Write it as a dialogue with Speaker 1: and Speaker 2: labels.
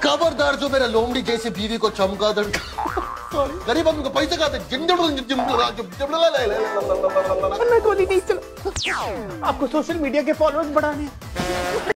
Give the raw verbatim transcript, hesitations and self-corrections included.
Speaker 1: खबरदार जो मेरा लोमड़ी जैसी बीवी को चमका दे। गरीब आदमी को पैसे खाते
Speaker 2: आपको सोशल मीडिया के फॉलोअर्स बढ़ाने